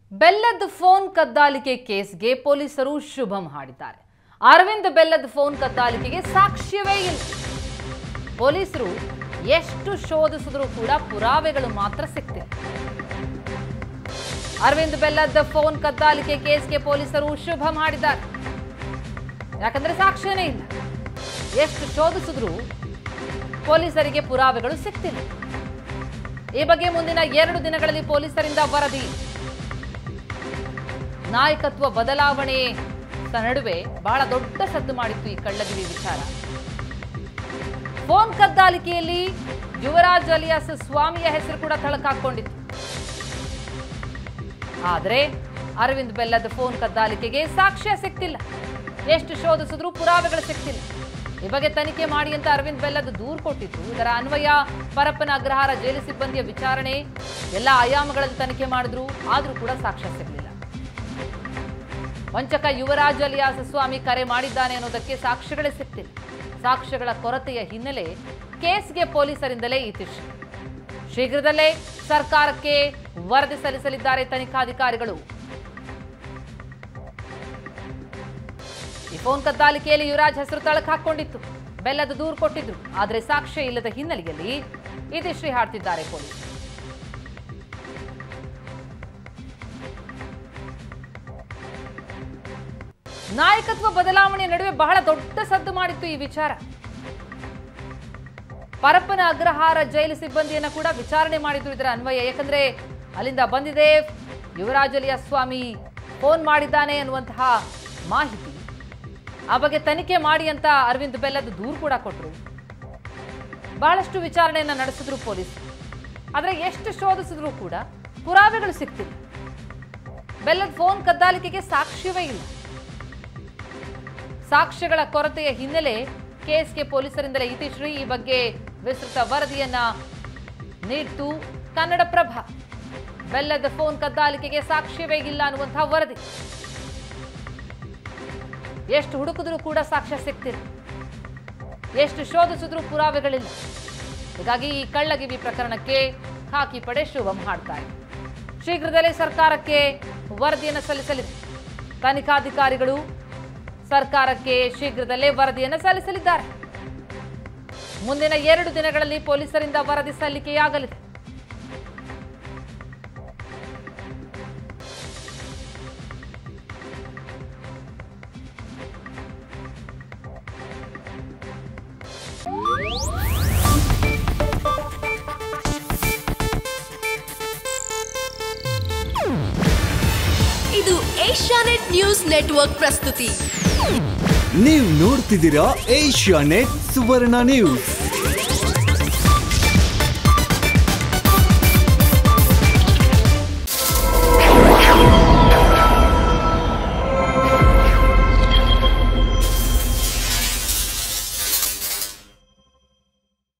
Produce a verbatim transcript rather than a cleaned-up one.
ಬೆಲ್ಲದ ಫೋನ್ ಕದ್ದಾಲಿಕೆ ಕೇಸ್ಗೆ ಪೊಲೀಸರು ಶುಭಂ ಹಾಡಿದ್ದಾರೆ. ಅರವಿಂದ್ ಬೆಲ್ಲದ ಫೋನ್ ಕದ್ದಾಲಿಕೆಗೆ ಸಾಕ್ಷ್ಯವೇ ಇಲ್ಲ. ಪೊಲೀಸರು ಎಷ್ಟು ಶೋಧಿಸಿದರೂ ಕೂಡ ಪುರಾವೆಗಳು ಮಾತ್ರ ಸಿಕ್ತಿಲ್ಲ. ಅರವಿಂದ್ ಬೆಲ್ಲದ ಫೋನ್ ಕದ್ದಾಲಿಕೆ ಕೇಸ್ಗೆ ಪೊಲೀಸರು ಶುಭಂ ಹಾಡಿದ್ದಾರೆ. ಯಾಕಂದ್ರೆ ಸಾಕ್ಷ್ಯನೇ ಇಲ್ಲ. ಎಷ್ಟು ಶೋಧಿಸಿದ್ರು ಪೊಲೀಸರಿಗೆ ಪುರಾವೆಗಳು ಸಿಕ್ತಿಲ್ಲ. ಈ ಬಗ್ಗೆ ಮುಂದಿನ ಎರಡು ದಿನಗಳಲ್ಲಿ ಪೊಲೀಸರಿಂದ ವರದಿ. ನಾಯಕತ್ವ ಬದಲಾವಣೆ ನಡುವೆ ಬಹಳ ದೊಡ್ಡ ಸದ್ದು ಮಾಡಿತ್ತು ಈ ಕಳ್ಳಗಿರಿ ವಿಚಾರ. ಫೋನ್ ಕದ್ದಾಲಿಕೆಯಲ್ಲಿ ಯುವರಾಜ್ ಅಲಿಯಾಸ್ ಸ್ವಾಮಿಯ ಹೆಸರು ಕೂಡ ತಳಕಾಕೊಂಡಿತ್ತು. ಆದರೆ ಅರವಿಂದ್ ಬೆಲ್ಲದ ಫೋನ್ ಕದ್ದಾಲಿಕೆಗೆ ಸಾಕ್ಷ್ಯ ಸಿಕ್ತಿಲ್ಲ. ಎಷ್ಟು ಶೋಧಿಸಿದ್ರೂ ಪುರಾವೆಗಳು ಸಿಕ್ತಿಲ್ಲ. ಈ ಬಗ್ಗೆ ತನಿಖೆ ಮಾಡಿ ಅಂತ ಅರವಿಂದ್ ಬೆಲ್ಲದ ದೂರು ಕೊಟ್ಟಿದ್ರು. ಇದರ ಅನ್ವಯ ಪರಪ್ಪನ ಅಗ್ರಹಾರ ಜೈಲು ಸಿಬ್ಬಂದಿಯ ವಿಚಾರಣೆ ಎಲ್ಲ ಆಯಾಮಗಳಲ್ಲಿ ತನಿಖೆ ಮಾಡಿದ್ರು. ಆದ್ರೂ ಕೂಡ ಸಾಕ್ಷ್ಯ ಸಿಗಲಿಲ್ಲ. ವಂಚಕ ಯುವರಾಜ್ ಅಲಿಯಾಸ್ ಸ್ವಾಮಿ ಕರೆ ಮಾಡಿದ್ದಾನೆ ಅನ್ನೋದಕ್ಕೆ ಸಾಕ್ಷ್ಯಗಳೇ ಸಿಕ್ತಿಲ್ಲ. ಸಾಕ್ಷ್ಯಗಳ ಕೊರತೆಯ ಹಿನ್ನೆಲೆ ಕೇಸ್ಗೆ ಪೊಲೀಸರಿಂದಲೇ ಇತಿಶ್ರೀ. ಶೀಘ್ರದಲ್ಲೇ ಸರ್ಕಾರಕ್ಕೆ ವರದಿ ಸಲ್ಲಿಸಲಿದ್ದಾರೆ ತನಿಖಾಧಿಕಾರಿಗಳು. ಈ ಫೋನ್ ಕದ್ದಾಲಿಕೆಯಲ್ಲಿ ಯುವರಾಜ್ ಹೆಸರು ತಳಕು ಹಾಕೊಂಡಿತ್ತು. ಬೆಲ್ಲದ ದೂರು ಕೊಟ್ಟಿದ್ರು. ಆದರೆ ಸಾಕ್ಷ್ಯ ಇಲ್ಲದ ಹಿನ್ನೆಲೆಯಲ್ಲಿ ಇತಿಶ್ರೀ ಹಾಡ್ತಿದ್ದಾರೆ ಪೊಲೀಸರು. ನಾಯಕತ್ವ ಬದಲಾವಣೆ ನಡುವೆ ಬಹಳ ದೊಡ್ಡ ಸದ್ದು ಮಾಡಿತ್ತು ಈ ವಿಚಾರ. ಪರಪ್ಪನ ಅಗ್ರಹಾರ ಜೈಲು ಸಿಬ್ಬಂದಿಯನ್ನ ಕೂಡ ವಿಚಾರಣೆ ಮಾಡಿದ್ರು ಇದರ ಅನ್ವಯ. ಯಾಕಂದ್ರೆ ಅಲ್ಲಿಂದ ಬಂದಿದೆ ಯುವರಾಜ್ ಅಲಿಯಾಸ್ ಸ್ವಾಮಿ ಫೋನ್ ಮಾಡಿದ್ದಾನೆ ಅನ್ನುವಂತಹ ಮಾಹಿತಿ. ಆ ಬಗ್ಗೆ ತನಿಖೆ ಮಾಡಿ ಅಂತ ಅರವಿಂದ್ ಬೆಲ್ಲದ ದೂರು ಕೂಡ ಕೊಟ್ಟರು. ಬಹಳಷ್ಟು ವಿಚಾರಣೆಯನ್ನ ನಡೆಸಿದ್ರು ಪೊಲೀಸರು. ಆದ್ರೆ ಎಷ್ಟು ಶೋಧಿಸಿದ್ರು ಕೂಡ ಪುರಾವೆಗಳು ಸಿಕ್ತಿಲ್ಲ. ಬೆಲ್ಲದ ಫೋನ್ ಕದ್ದಾಲಿಕೆಗೆ ಸಾಕ್ಷ್ಯವೇ ಇಲ್ಲ. ಸಾಕ್ಷ್ಯಗಳ ಕೊರತೆಯ ಹಿನ್ನೆಲೆ ಕೇಸ್ಗೆ ಪೊಲೀಸರಿಂದಲೇ ಇತಿಶ್ರೀ. ಈ ಬಗ್ಗೆ ವಿಸ್ತೃತ ವರದಿಯನ್ನ ನೀಡಿತು ಕನ್ನಡಪ್ರಭ. ಬೆಲ್ಲದ ಫೋನ್ ಕದ್ದಾಲಿಕೆಗೆ ಸಾಕ್ಷ್ಯವೇ ಇಲ್ಲ ಅನ್ನುವಂತಹ ವರದಿ. ಎಷ್ಟು ಹುಡುಕಿದ್ರೂ ಕೂಡ ಸಾಕ್ಷ್ಯ ಸಿಗ್ತಿಲ್ಲ. ಎಷ್ಟು ಶೋಧಿಸಿದ್ರೂ ಪುರಾವೆಗಳಿಲ್ಲ. ಹೀಗಾಗಿ ಈ ಕಳ್ಳಗಿವಿ ಪ್ರಕರಣಕ್ಕೆ ಖಾಕಿ ಪಡೆ ಶುಭಂ ಹಾಡ್ತಾರೆ. ಶೀಘ್ರದಲ್ಲೇ ಸರ್ಕಾರಕ್ಕೆ ವರದಿಯನ್ನು ಸಲ್ಲಿಸಲಿದೆ ತನಿಖಾಧಿಕಾರಿಗಳು. ಸರ್ಕಾರಕ್ಕೆ ಶೀಘ್ರದಲ್ಲೇ ವರದಿಯನ್ನು ಸಲ್ಲಿಸಲಿದ್ದಾರೆ. ಮುಂದಿನ ಎರಡು ದಿನಗಳಲ್ಲಿ ಪೊಲೀಸರಿಂದ ವರದಿ ಸಲ್ಲಿಕೆಯಾಗಲಿದೆ. ಇದು ಏಷ್ಯಾನೆಟ್ ನ್ಯೂಸ್ ನೆಟ್ವರ್ಕ್ ಪ್ರಸ್ತುತಿ. ನೀವು ನೋಡ್ತಿದ್ದೀರಾ ಏಷ್ಯಾನೆಟ್ ಸುವರ್ಣ ನ್ಯೂಸ್.